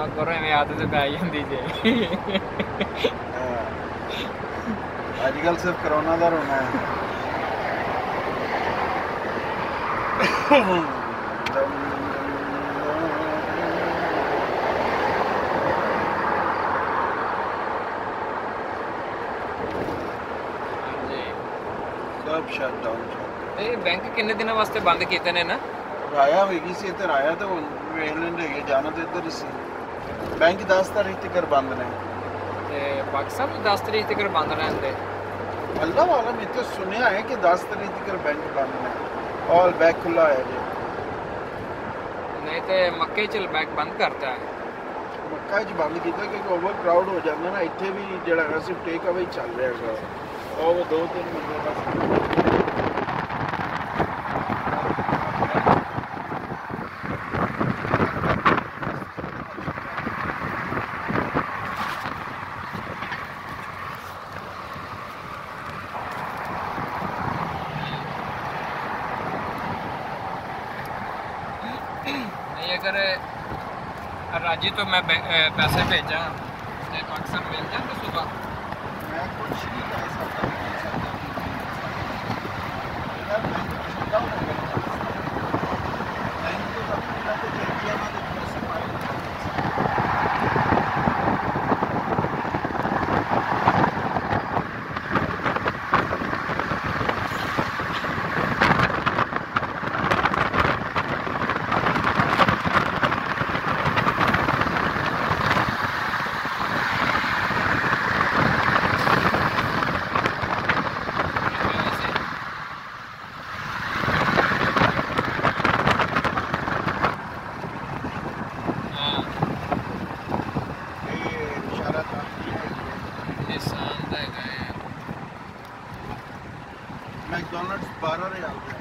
करो में आदत पै जाती जे अजकल सिर्फ कोरोना का रोना है। सब शट डाउन। बैंक किन्ने दिन वास्ते बंद किए ने ना? राया होगी सी इधर आया तो वेख लेंगे जाना तो इधर सी। बैंक 10 तारीख तक बंद ने ते पाकिस्तान 10 तारीख तक बंद रहंदे। अल्लाह वाला मैं तो सुनया है कि 10 तारीख तक बैंक बंद है। ऑल बैंक खुला है जी। नहीं तो मक्के च बैंक बंद करता है। मक्का च बंद किया क्योंकि ओवर क्राउड हो जाता ना। इत्थे भी जेड़ा सिर्फ टेक अवे चल रहा है और वो 2-3 बंदे बस। नहीं अगर राजी तो मैं पैसे भेजा तो पाकिस्तान मिल जाते सुबह। मैं कुछ नहीं कर सकता। मैकडॉनल्ड्स 12 रियाल का।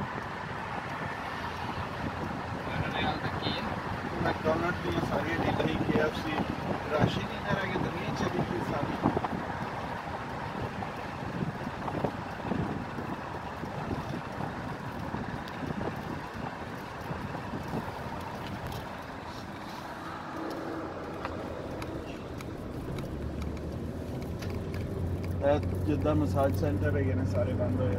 मैकडॉनल्ड की सारी डील KFC राशि नहीं करा के दुनिया चली थी सारी। जिदा मसाज सेंटर है ने सारे बंद होए।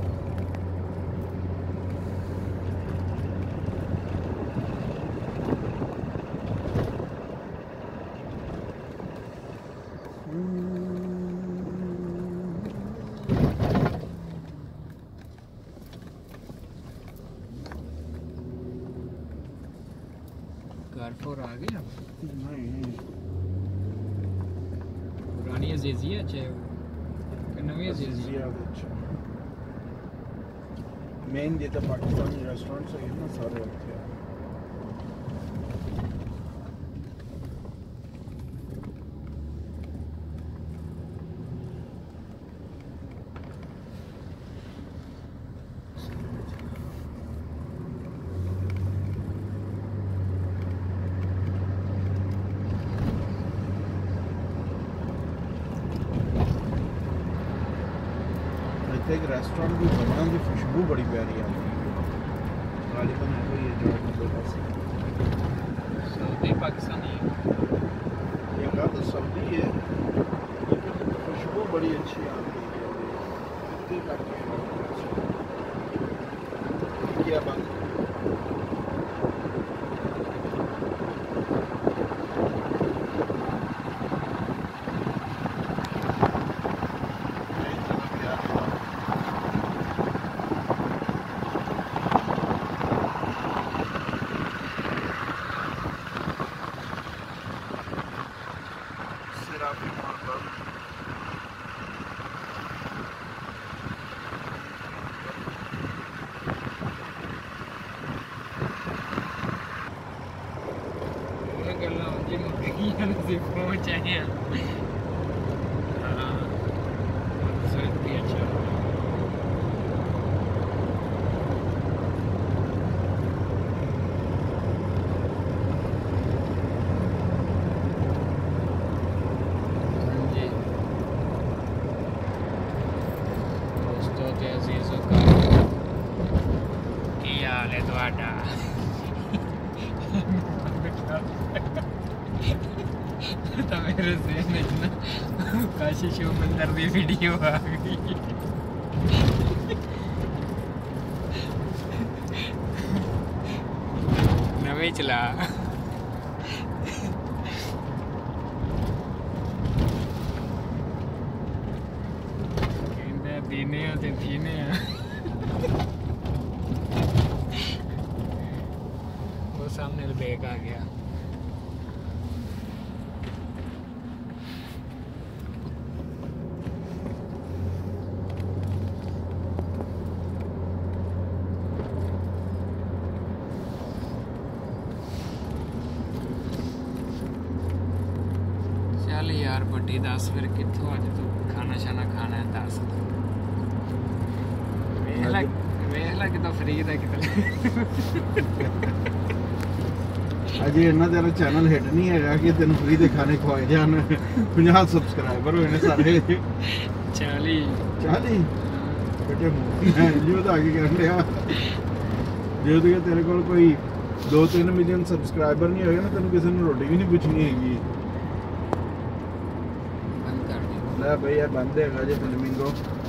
कारफोर आ गया? नहीं पुरानी अजीजिया च नवी अजीजिया मेन जिते पाकिस्तानी रेस्टोरेंट्स है ना सारे होते हैं। एक रेस्टोरेंट भी बना की खुशबू बड़ी प्यारी आती है। गालिबन है कोई ये जो सऊदी पाकिस्तानी ये का तो सऊदी है लेकिन खुशबू बड़ी अच्छी आती है। कितनी करके क्या बात से पहुंच आए हैं। भी अच्छा जी दोस्तों ते अजीज़ों का की हाल है तुहाडा? मेरे ज़हन में ना काशी शिव मंदिर की वीडियो आ गई। नवे चला कहंदा दीने ते दीने वो सामने बैग आ गया। चल यार बड्डी दस फिर कितों अज तू खाना शाना खाना है दस वेख ला कितों फ्री दा कितों अजे इन्ना तेरा चैनल हिट नहीं है कि तेन फ्री दे खाने खवाए जान। 50 सब्सक्राइबर होए ने सारे 40 बेटे मैं जो तो आगे कर लिया जो तो तेरे को कोई 2-3 मिलियन सब्सक्राइबर नहीं होएगा ना तेन किसी ने रोटी भी नहीं पूछनी हैगी। बंद कर दे ले भाई यार बंद है जे फिल्मिंग को।